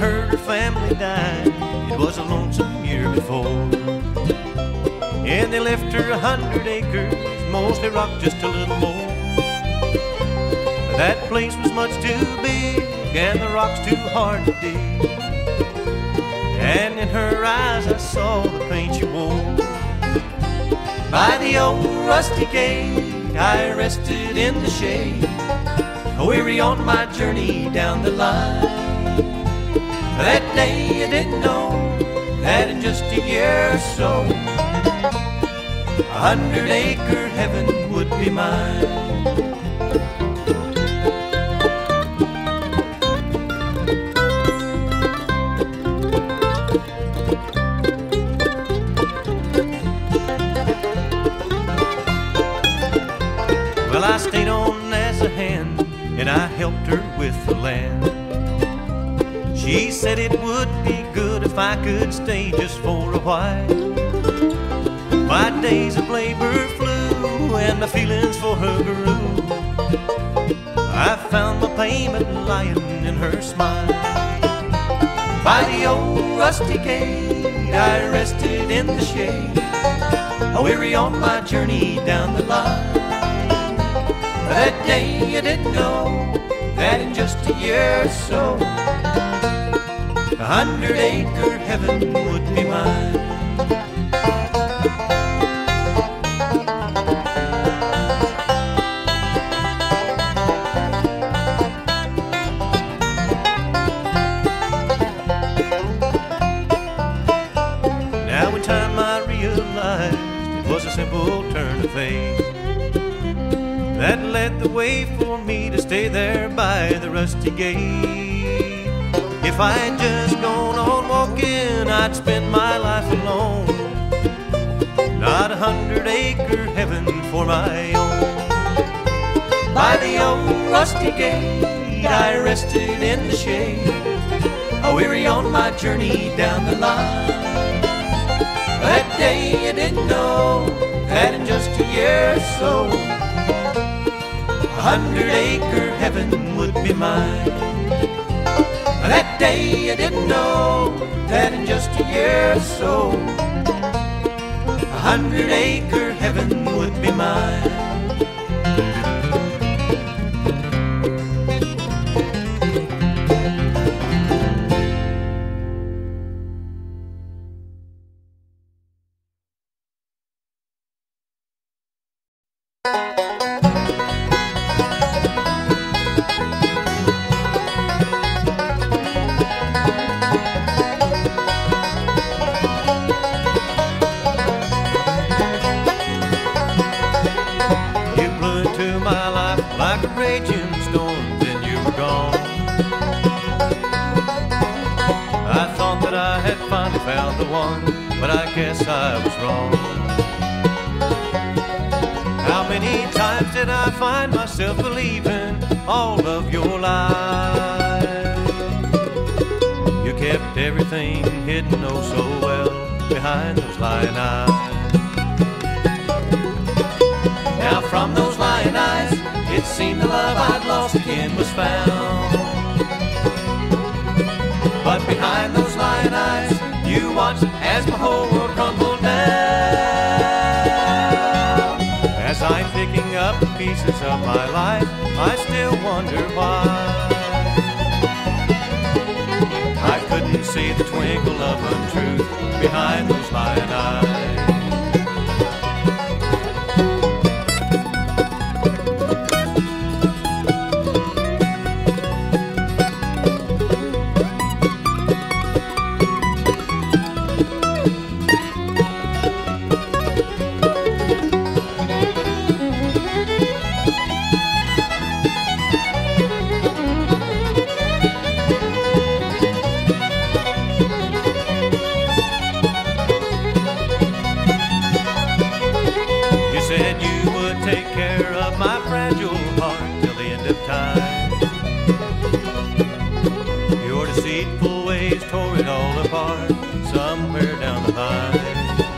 heard her family died, it was a lonesome year before. And they left her 100 acres, mostly rock, just a little more. But that place was much too big, and the rocks too hard to dig. And in her eyes I saw the pain she wore. By the old rusty gate I rested in the shade, weary on my journey down the line. That day I didn't know that in just a year or so 100-acre heaven would be mine. Well, I stayed on as a hand, and I helped her with the land. She said it would be good if I could stay just for a while. My days of labor flew, and my feelings for her grew. I found my payment lying in her smile. By the old rusty gate I rested in the shade, weary on my journey down the line. That day I didn't know that in just a year or so 100-acre heaven would be mine. Now in time I realized it was a simple turn of fate that led the way for me to stay there by the rusty gate. If I'd just gone on walking, I'd spend my life alone, not 100-acre heaven for my own. By the old rusty gate I rested in the shade, weary on my journey down the line. That day I didn't know that in just a year or so 100-acre heaven would be mine. That day I didn't know that in just a year or so 100-acre heaven would be mine. Like a raging storm, then you were gone. I thought that I had finally found the one, but I guess I was wrong. How many times did I find myself believing all of your lies? You kept everything hidden oh so well behind those lying eyes. Now from those lying eyes it seemed the love I'd lost again was found. But behind those lying eyes you watched as my whole world crumbled down. As I'm picking up the pieces of my life, I still wonder why I couldn't see the twinkle of untruth behind those lying eyes. Said you would take care of my fragile heart till the end of time. Your deceitful ways tore it all apart somewhere down the line.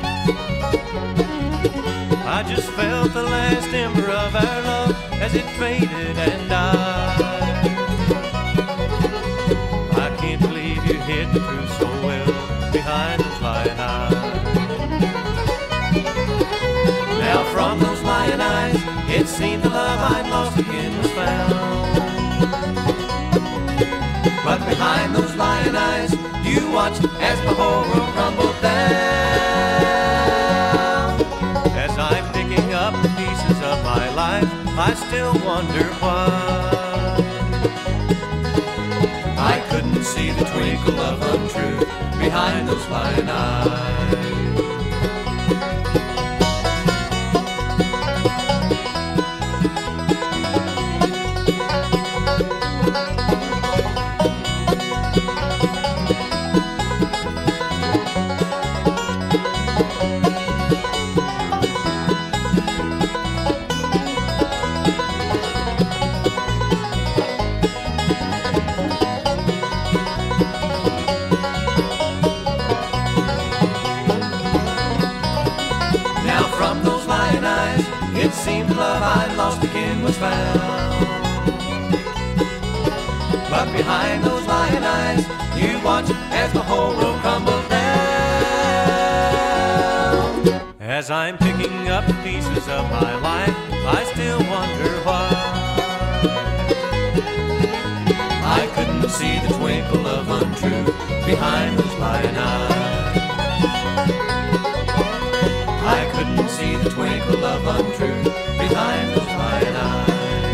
I just felt the last ember of our love as it faded and died. I can't believe you hid the truth so well behind those lying eyes. Now from those lying eyes, it seemed the love I'd lost again was found. But behind those lying eyes, you watched as my whole world crumbled down. As I'm picking up the pieces of my life, I still wonder why I couldn't see the twinkle of untruth behind those lying eyes. It seemed the love I'd lost again was found. But behind those lying eyes, you watched as the whole world crumbled down. As I'm picking up the pieces of my life, I still wonder why I couldn't see the twinkle of untruth behind those lying eyes. I couldn't see the twinkle of untruth behind those lying eyes.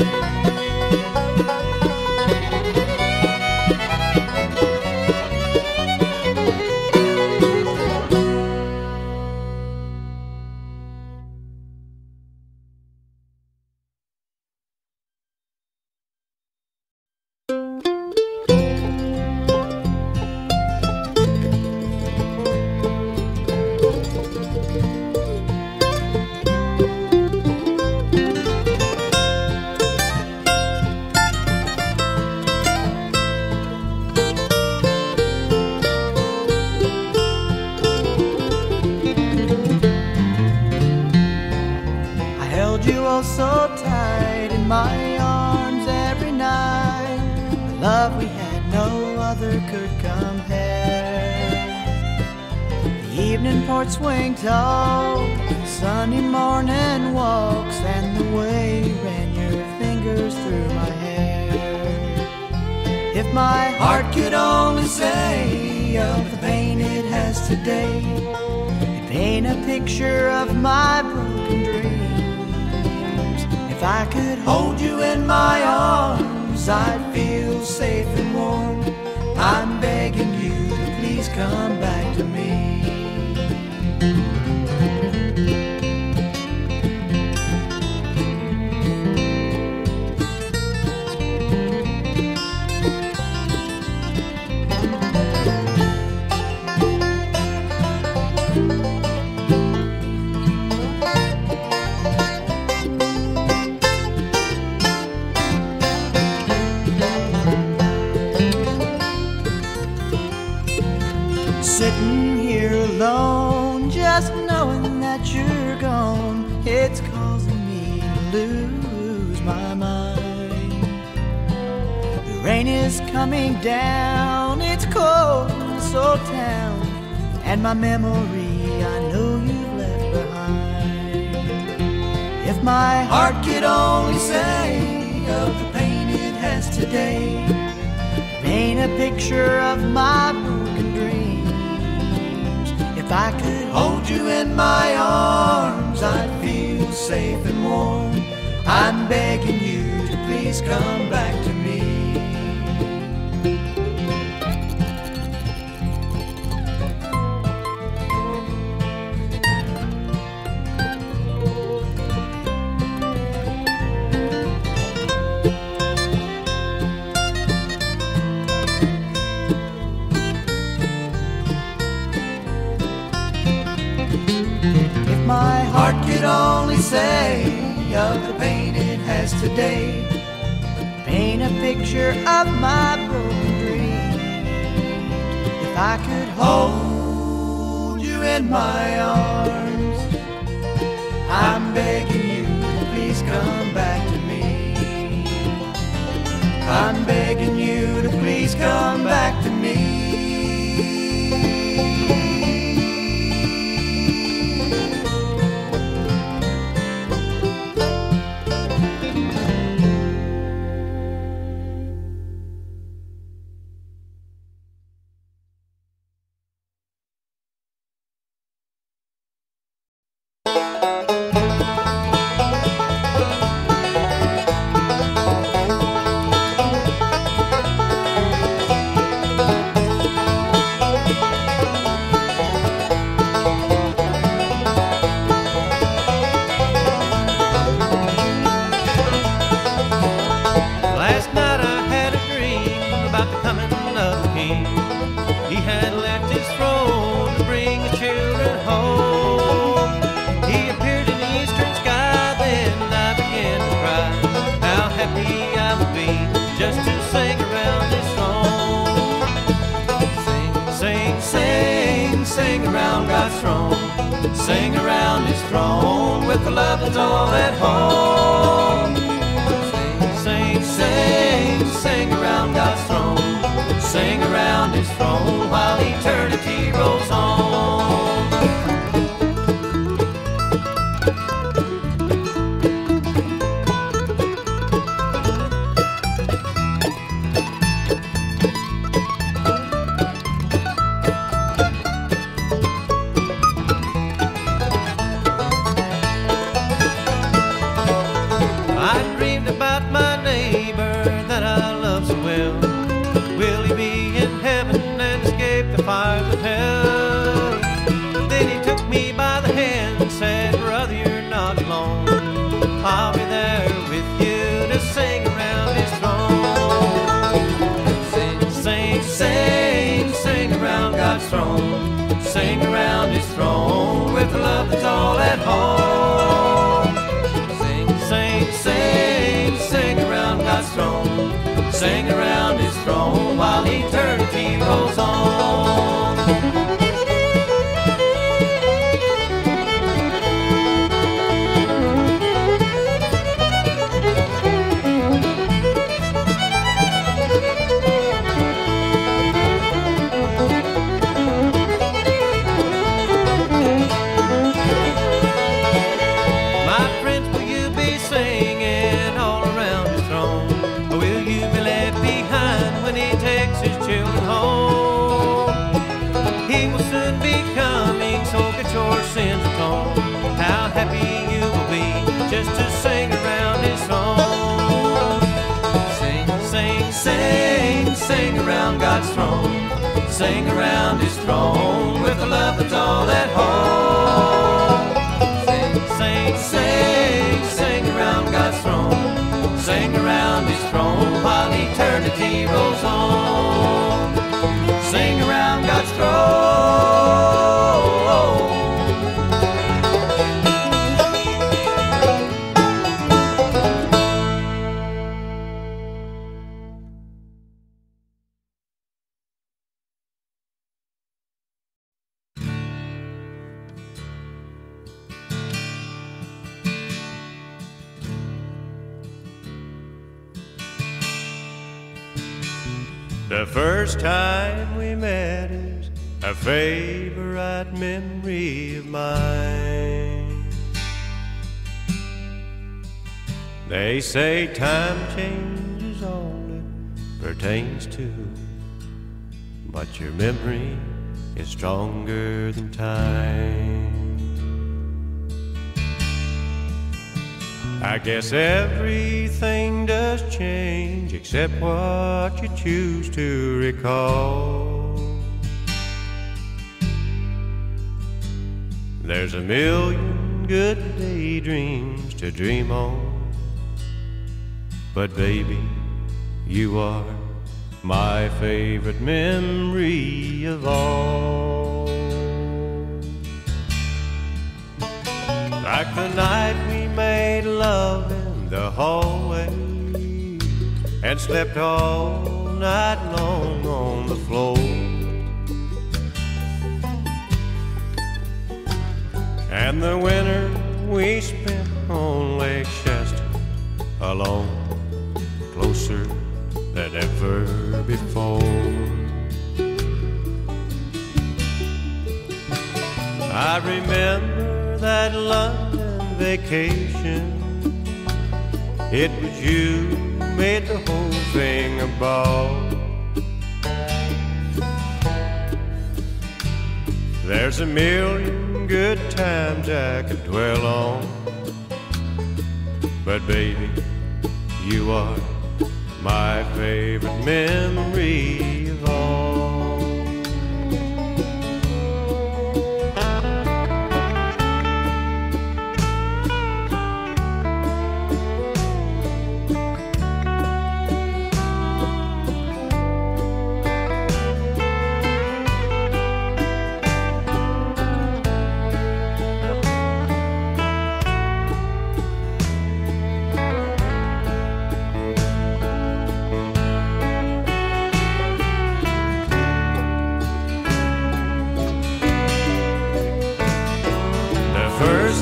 So tight in my arms every night, the love we had no other could compare. The evening port swing talk, Sunday morning walks, and the way you ran your fingers through my hair. If my heart could only say of the pain it has today, it'd paint a picture of my broken dream. If I could hold you in my arms, I'd feel safe and warm. I'm begging you to please come back to me. Sitting here alone, just knowing that you're gone, it's causing me to lose my mind. The rain is coming down, it's cold in this old town, and my memory I know you've left behind. If my heart could only say of the pain it has today, paint a picture of my broken dreams. If I could hold you in my arms, I'd feel safe and warm. I'm begging you to please come back to me. My heart could only say of the pain it has today, paint a picture of my broken dreams. If I could hold you in my arms, I'm begging you to please come back to me. I'm begging you to please come back to me. had left his throne to bring the children home. He appeared in the eastern sky, then I began to cry. How happy I would be just to sing around his throne. Sing, sing, sing, sing around God's throne. Sing around his throne with the loved ones all at home. Sing, sing, sing around God's throne. Sing around his throne while eternity rolls on. Fires of hell. Then he took me by the hand and said, brother, you're not alone. I'll be there with you to sing around his throne. Sing, sing, sing, sing around God's throne. Sing around his throne with the love that's all at home. Sing, sing, sing, sing around God's throne. Sing around his throne while eternity rolls on. Children home, he will soon be coming, so get your sins atoned. How happy you will be just to sing around his throne. Sing, sing, sing, sing around God's throne. Sing around his throne with the love that's all at home. Sing, sing, sing, sing around God's throne. Sing around his throne while eternity rolls on. Sing around God's throne. The first time we met is a favorite memory of mine. They say time changes all it pertains to, but your memory is stronger than time. I guess everything does change except what you choose to recall. There's a million good daydreams to dream on, but baby, you are my favorite memory of all. Like the night we made love in the hallway and slept all night long on the floor. And the winter we spent on Lake Shasta alone, closer than ever before. I remember that London vacation. It was you made the whole thing a ball. There's a million good times I could dwell on, but baby, you are my favorite memory of all.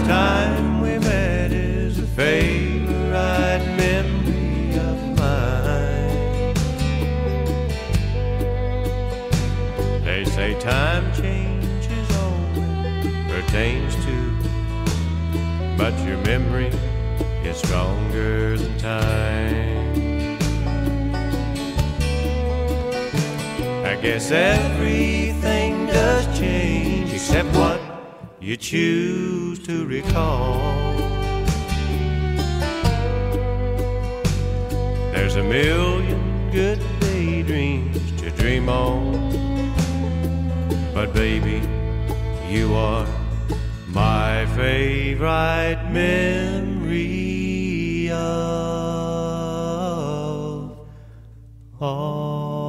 time we met is a favorite memory of mine. They say time changes all pertains to, but your memory is stronger than time. I guess everything does change except what you choose to recall. There's a million good daydreams to dream on, but baby, you are my favorite memory of all.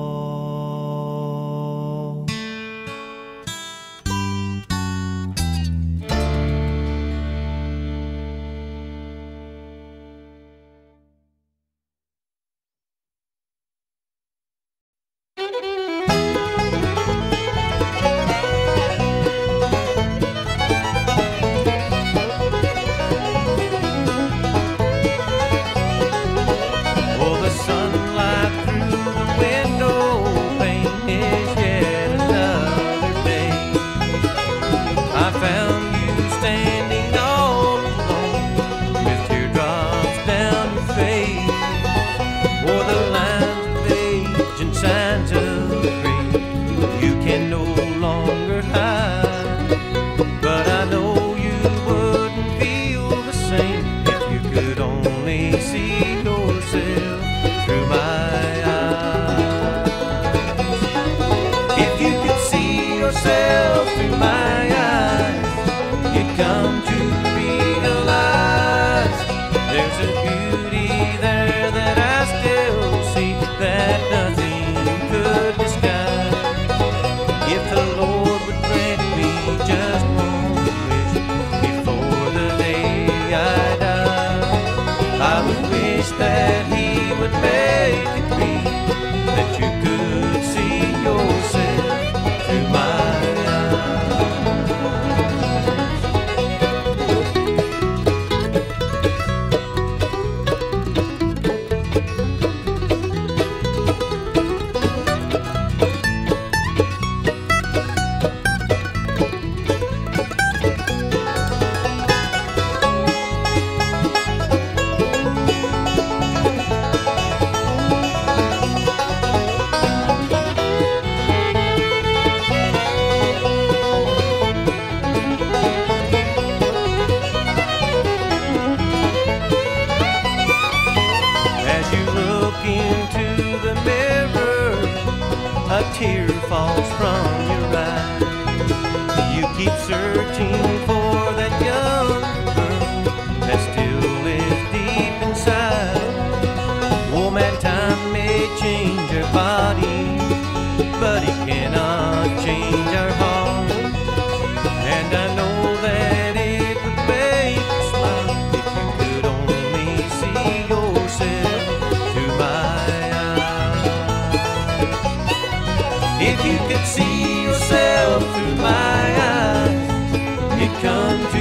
Tear falls from your eye. You keep searching for that young girl that still lives deep inside. Oh man, time may change our body, but it cannot change our heart. And I know that it would make you smile if you could only see yourself through my eyes. If you could see yourself through my eyes, you'd come to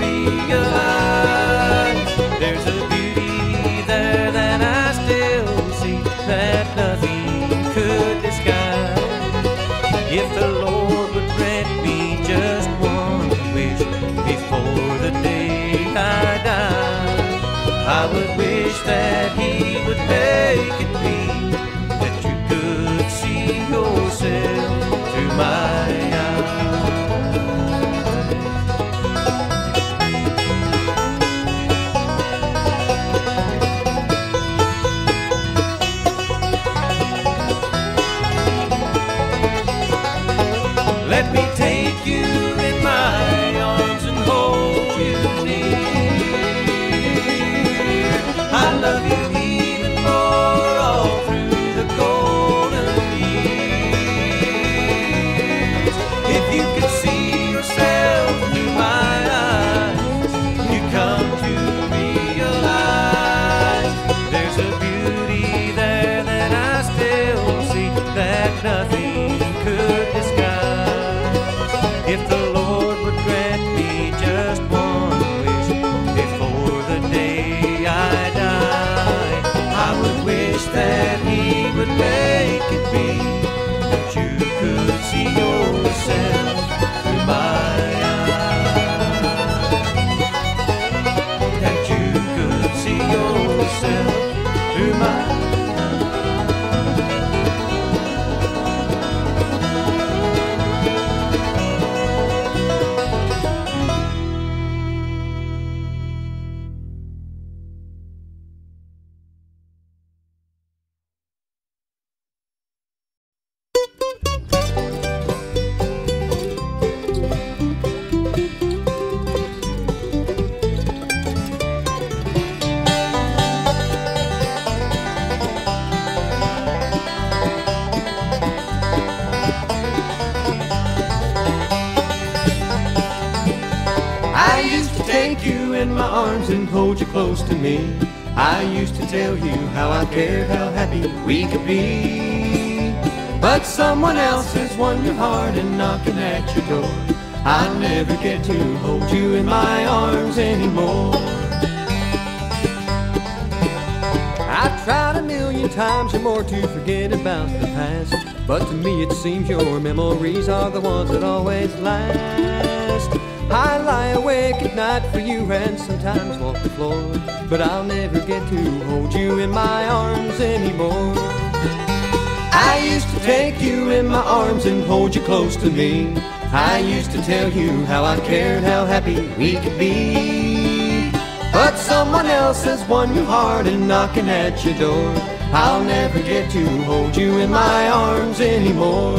realize there's a beauty there that I still see that nothing could disguise. If the Lord would grant me just one wish before the day I die, I would wish that He would make it be that you could see yourself through my eyes. Let me take you in my arms and hold you near. I love you even more all through the golden years. in my arms and hold you close to me. I used to tell you how I cared, how happy we could be. But someone else has won your heart and knocking at your door. I'll never get to hold you in my arms anymore. I've tried a million times or more to forget about the past, but to me it seems your memories are the ones that always last. I lie awake at night for you and sometimes walk the floor, but I'll never get to hold you in my arms anymore. I used to take you in my arms and hold you close to me. I used to tell you how I cared, how happy we could be. But someone else has won your heart and knocking at your door. I'll never get to hold you in my arms anymore.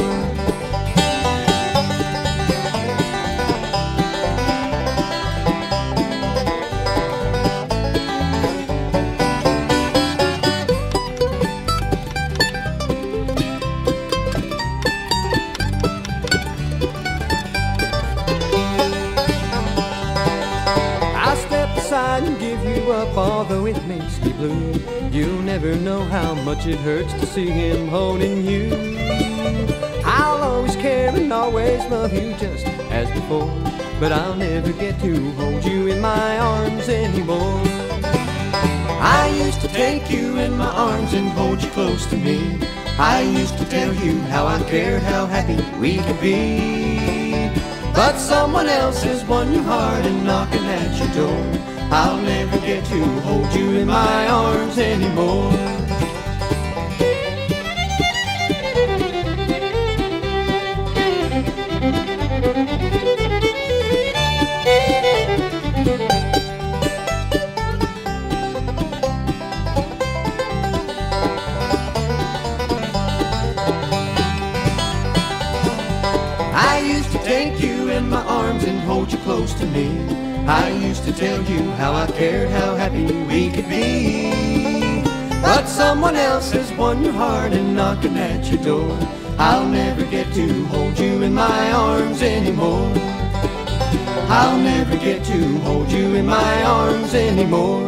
And give you up, although it makes me blue. You'll never know how much it hurts to see him holding you. I'll always care and always love you just as before, but I'll never get to hold you in my arms anymore. I used to take you in my arms and hold you close to me. I used to tell you how I cared, how happy we could be. But someone else has won your heart and knocking at your door. I'll never get to hold you in my arms anymore. I used to take you in my arms and hold you close to me. I used to tell you how I cared, how happy we could be. But someone else has won your heart and knocking at your door. I'll never get to hold you in my arms anymore. I'll never get to hold you in my arms anymore.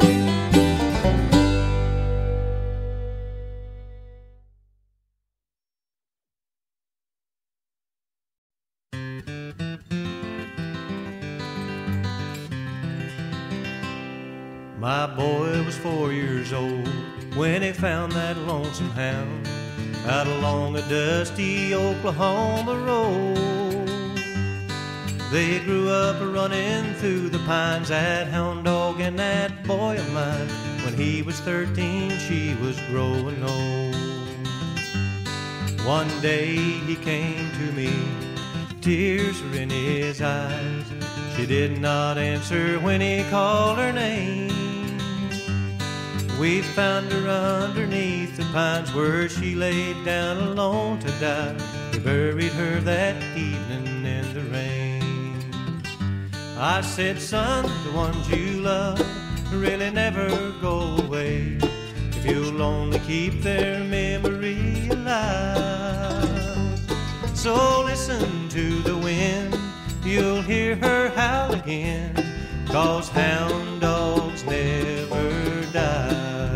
My boy was 4 years old when he found that lonesome hound out along a dusty Oklahoma road. They grew up running through the pines, that hound dog and that boy of mine. When he was 13, she was growing old. One day he came to me, tears were in his eyes. She did not answer when he called her name. We found her underneath the pines where she laid down alone to die. We buried her that evening in the rain. I said, son, the ones you love really never go away if you'll only keep their memory alive. So listen to the wind, you'll hear her howl again, 'cause hound dogs never die.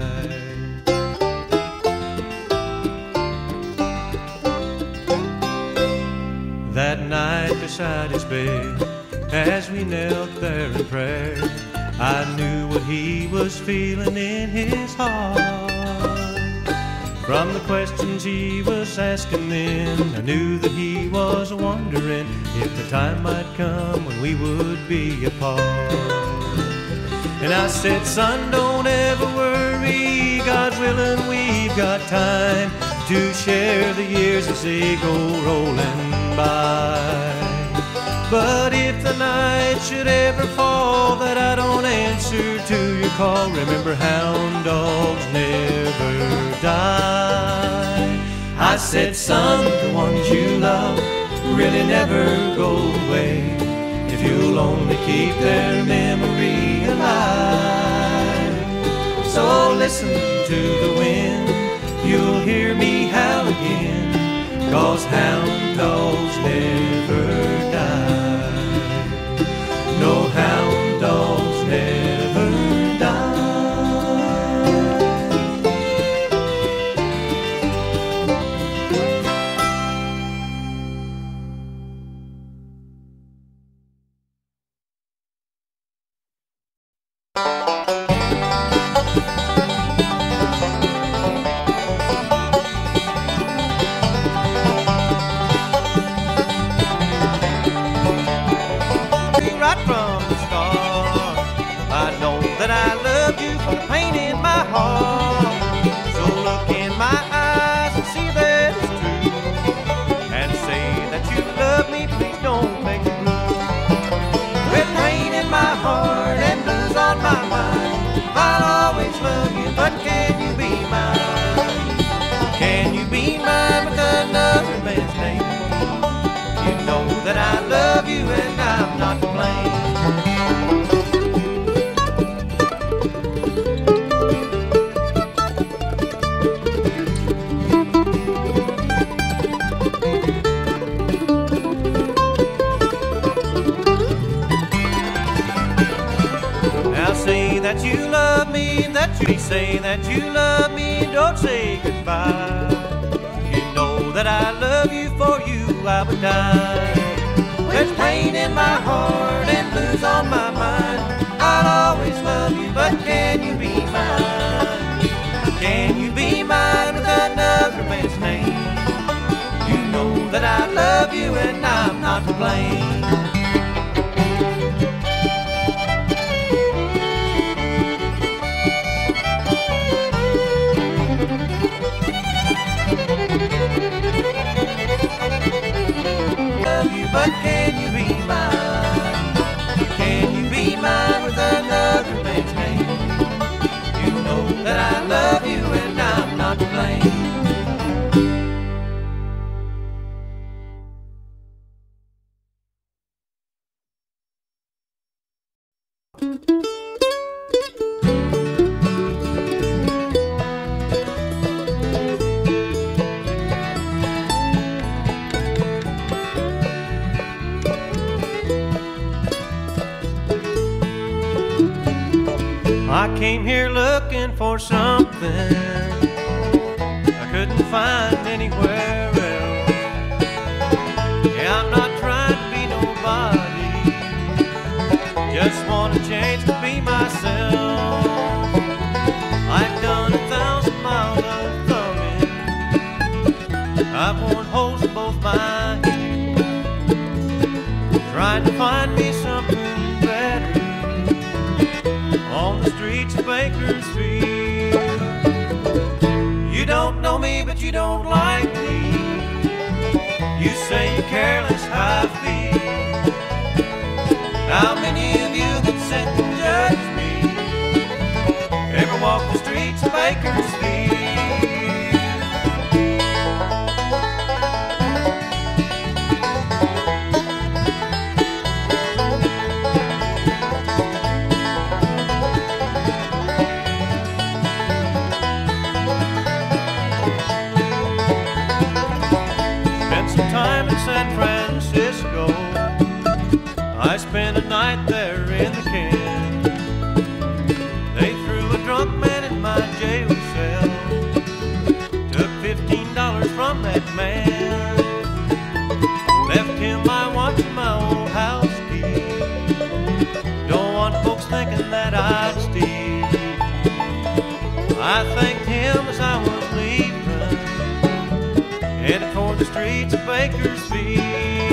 That night beside his bed, as we knelt there in prayer, I knew what he was feeling in his heart. From the questions he was asking then, I knew that he was wondering if the time might come when we would be apart. And I said, son, don't ever worry, God's willing, we've got time to share the years as they go rolling by. But if the night should ever fall that I don't answer to your call, remember hound dogs never die. I said, son, the ones you love really never go away if you'll only keep their memory alive. So listen to the wind, you'll hear me howl again, 'cause hound dogs never die. No, hound dogs never heart. So look in my eyes and see that it's true, and say that you love me, please don't make me blue. With pain in my heart and blues on my mind, I'll always love you, but can you be mine? Can you be mine with another man's name? You know that I love you and I'm not to blame. Now say that you love me, that you say that you love me, don't say goodbye. You know that I love you, for you I would die. There's pain in my heart and blues on my mind, I'll always love you, but can you be mine? Can you be mine with another man's name? You know that I love you and I'm not to blame. But can you be mine? Can you be mine with another man's name? You know that I love you and I'm not to blame. I came here looking for something I couldn't find anywhere else. Yeah, I'm not trying to be nobody, just want a chance to be myself. I've done 1,000 miles of thumbing, I've worn holes in both my heels, trying to find me something better on the streets of Bakersfield. You don't know me, but you don't like me. You say you're careless, how I feel. How many of you that sit and judge me ever walk the streets of Bakersfield? Time in San Francisco, I spent a night there in the can. They threw a drunk man in my jail cell, took $15 from that man, left him my watch and my old house key. Don't want folks thinking that I'd steal. I thanked him as I was leaving, headed for the streets of Bakersfield.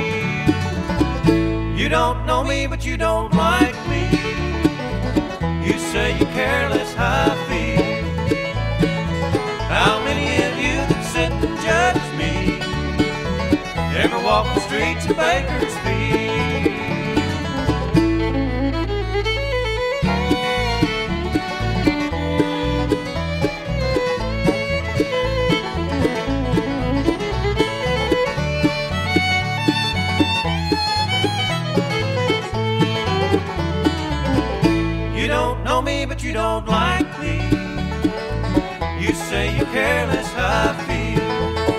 You don't know me, but you don't like me. You say you're careless, how I feel. How many of you that sit and judge me ever walk the streets of Bakersfield? But you don't like me. You say you're careless, how I feel.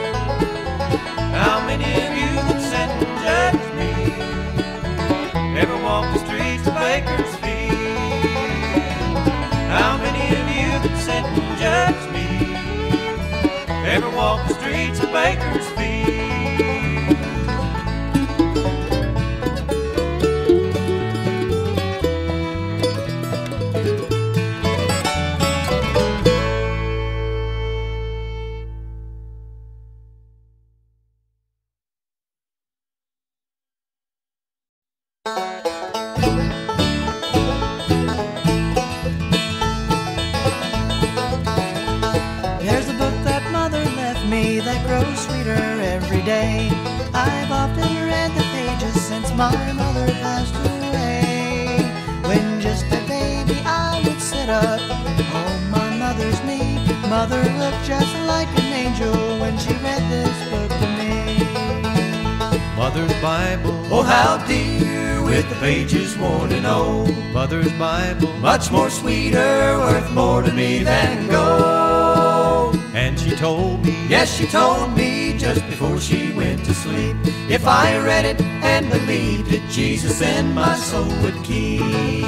How many of you that sit and judge me ever walk the streets of Bakersfield? How many of you that sit and judge me ever walk the streets of Bakersfield? changes since my mother passed away. When just a baby I would sit up on my mother's knee. Mother looked just like an angel when she read this book to me. Mother's Bible, Oh, how dear, with the pages worn and old. Mother's Bible, Much more sweeter, worth more to me than gold. and she told me, Yes, she told me just before she went to sleep, if I read it and believed it, Jesus in my soul would keep.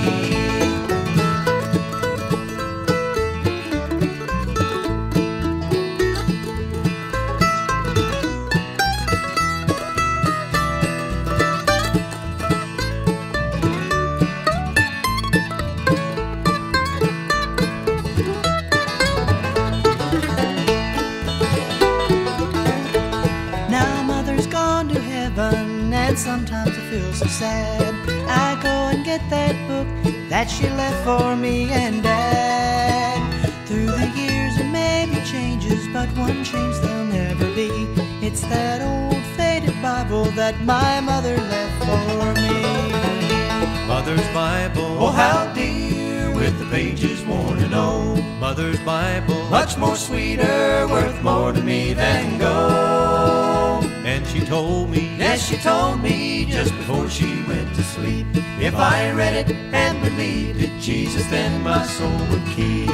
Now mother's gone to heaven, and sometimes I feel so sad. I go and get that book that she left for me and Dad. Through the years there may be changes, but one change there'll never be. It's that old faded Bible that my mother left for me. Mother's Bible, Oh, how dear, with the pages worn and old. Mother's Bible, Much more sweeter, worth more to me than gold. and she told me, Yes, she told me just before she went to sleep, if I read it and believed it, Jesus then my soul would keep.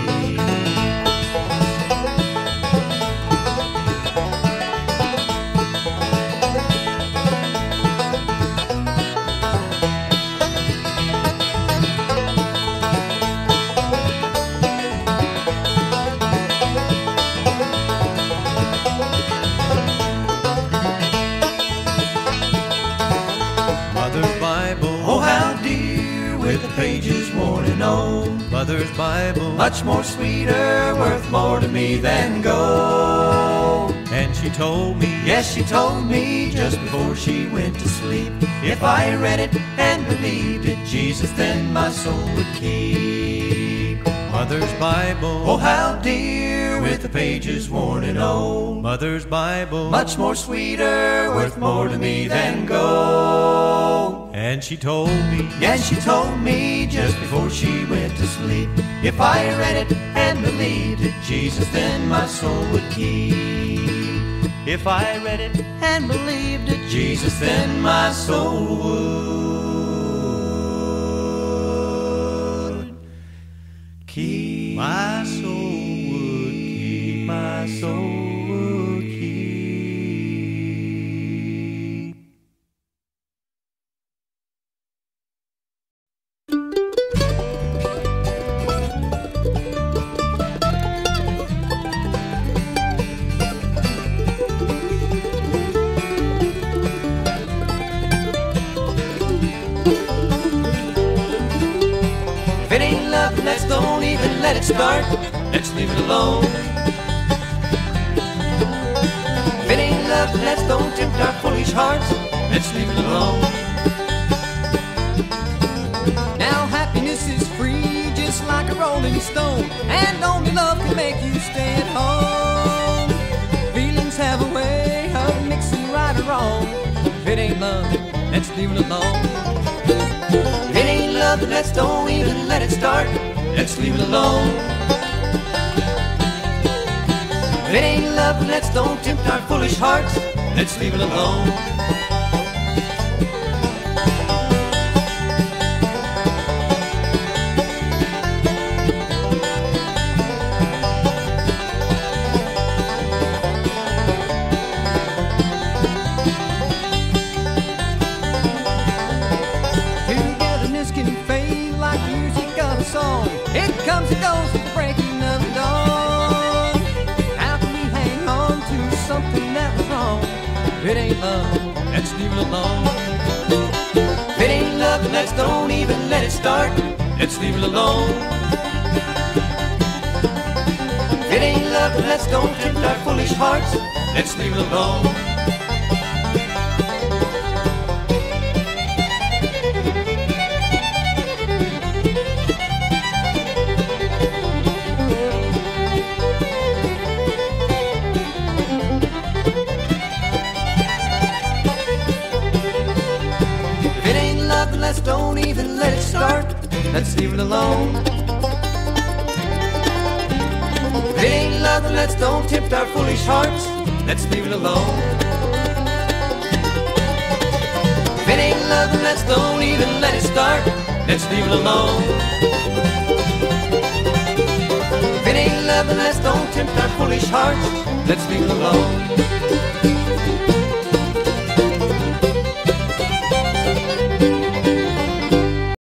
Mother's Bible, Oh, how dear, with the pages worn and old. Mother's Bible, Much more sweeter, worth more to me than gold. and she told me, Yes, she told me just before she went to sleep, if I read it and believed it, Jesus then my soul would keep. Mother's Bible, Oh, how dear, with the pages worn and old. Mother's Bible, Much more sweeter, worth more to me than gold. and she told me, Yes, she told me just before she went to sleep, if I read it and believed it, Jesus then my soul would keep. if I read it, And believed it, Jesus then my soul would keep. my soul would keep, My soul would keep. If it ain't love, let's don't even let it start. Let's leave it alone. If it ain't love, let's don't tempt our foolish hearts. Let's leave it alone. Now happiness is free, just like a rolling stone, and only love can make you stay at home. Feelings have a way of mixing right or wrong. If it ain't love, let's leave it alone. If it ain't love, let's don't even let it start. Let's leave it alone. If it ain't love, let's don't tempt our foolish hearts. Let's leave it alone. Togetherness can fade like music of a song. It comes and goes with the breaking of the dawn. How can we hang on to something that was wrong? If it ain't love, let's leave it alone. If it ain't love, let's don't even let it start. Let's leave it alone. If it ain't love, let's don't tempt our foolish hearts. Let's leave it alone. loving, let's don't even let it start. Let's leave it alone. If it ain't loving, let's don't tempt our foolish hearts. Let's leave it alone. If it ain't loving, let's don't even let it start. Let's leave it alone. If it ain't loving, let's don't tempt our foolish hearts. Let's leave it alone.